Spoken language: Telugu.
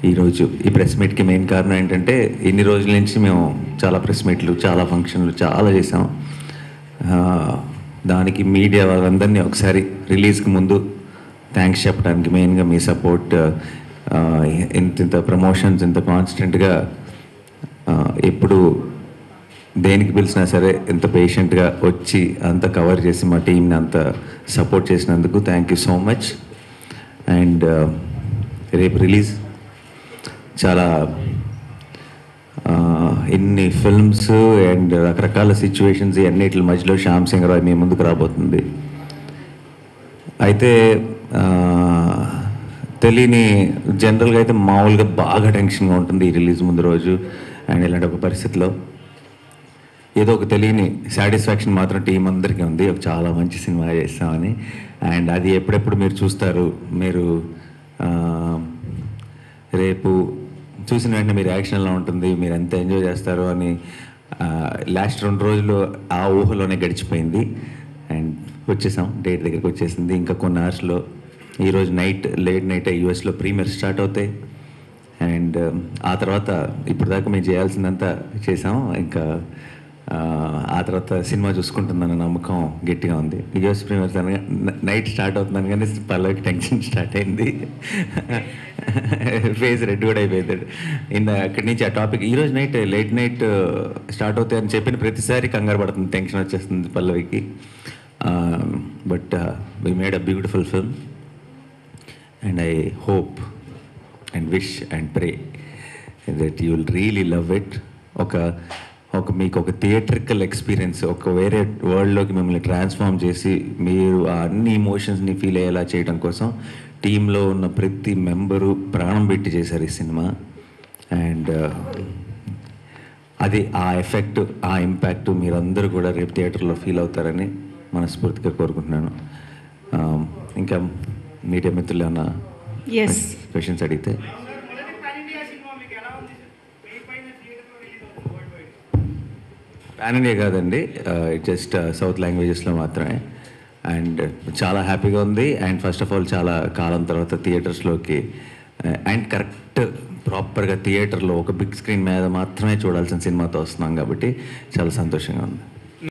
ఈరోజు ఈ ప్రెస్ మీట్కి మెయిన్ కారణం ఏంటంటే ఇన్ని రోజుల నుంచి మేము చాలా ప్రెస్ మీట్లు చాలా ఫంక్షన్లు చాలా చేసాం. దానికి మీడియా వాళ్ళందరినీ ఒకసారి రిలీజ్కి ముందు థ్యాంక్స్ చెప్పడానికి మెయిన్గా మీ సపోర్ట్, ఇంత ప్రమోషన్స్ ఇంత కాన్స్టెంట్గా ఎప్పుడు దేనికి పిలిచినా సరే ఎంత పేషెంట్గా వచ్చి అంత కవర్ చేసి మా టీంని అంత సపోర్ట్ చేసినందుకు thank you so much. And రేపు రిలీజ్ చాలా ఇన్ని ఫిల్మ్స్ అండ్ రకరకాల సిచ్యువేషన్స్ అన్నిటి మధ్యలో శ్యామ్ సింగ్ రాయ్ మీ ముందుకు రాబోతుంది. అయితే తెలియని జనరల్గా అయితే మామూలుగా బాగా టెన్షన్గా ఉంటుంది ఈ రిలీజ్ ముందు రోజు. అండ్ ఇలాంటి ఒక పరిస్థితిలో ఏదో ఒక తెలియని సాటిస్ఫాక్షన్ మాత్రం టీం అందరికీ ఉంది, ఒక చాలా మంచి సినిమా చేస్తామని. అండ్ అది ఎప్పుడెప్పుడు మీరు చూస్తారు, మీరు రేపు చూసిన వెంటనే మీ రియాక్షన్ ఎలా ఉంటుంది, మీరు ఎంత ఎంజాయ్ చేస్తారు అని లాస్ట్ 2 రోజులు ఆ ఊహలోనే గడిచిపోయింది. అండ్ వచ్చేసాం, డేట్ దగ్గరికి వచ్చేసింది. ఇంకా కొన్ని అవర్స్లో ఈరోజు లేట్ నైట్ యూఎస్లో ప్రీమియర్ స్టార్ట్ అవుతాయి. అండ్ ఆ తర్వాత ఇప్పుడు దాకా మేము చేయాల్సిందంతా చేసాం. ఇంకా ఆ తర్వాత సినిమా చూసుకుంటుందన్న నమ్మకం గట్టిగా ఉంది. యూఎస్ ప్రీమియర్స్ అనగా నైట్ స్టార్ట్ అవుతుందని కానీ పల్లవికి టెన్షన్ స్టార్ట్ అయింది, ఫేస్ రెడ్ కూడా అయిపోయింది. అక్కడి నుంచి ఆ టాపిక్ ఈరోజు లేట్ నైట్ స్టార్ట్ అవుతాయి అని చెప్పిన ప్రతిసారి కంగారు పడుతుంది, టెన్షన్ వచ్చేస్తుంది పల్లవికి. But we made a beautiful film and I hope and wish and pray that you will really love it. మీకు ఒక థియేట్రికల్ ఎక్స్పీరియన్స్, ఒక వేరే వరల్డ్లోకి మిమ్మల్ని ట్రాన్స్ఫార్మ్ చేసి మీరు ఆ అన్ని ఎమోషన్స్ని ఫీల్ అయ్యేలా చేయడం కోసం టీంలో ఉన్న ప్రతి మెంబరు ప్రాణం పెట్టి చేశారు ఈ సినిమా. అండ్ అది ఆ ఎఫెక్ట్, ఆ ఇంపాక్ట్ మీరందరూ కూడా రేపు థియేటర్లో ఫీల్ అవుతారని మనస్ఫూర్తిగా కోరుకుంటున్నాను. ఇంకా మీడియా మిత్రులు ఏమన్నా క్వశ్చన్స్ అడిగితే. పాన్ ఇండియా కాదండి, జస్ట్ సౌత్ లాంగ్వేజెస్లో మాత్రమే. అండ్ చాలా హ్యాపీగా ఉంది. అండ్ ఫస్ట్ ఆఫ్ ఆల్ చాలా కాలం తర్వాత థియేటర్స్లోకి అండ్ కరెక్ట్ ప్రాపర్గా థియేటర్లో ఒక బిగ్ స్క్రీన్ మీద మాత్రమే చూడాల్సిన సినిమాతో వస్తున్నాం కాబట్టి చాలా సంతోషంగా ఉంది.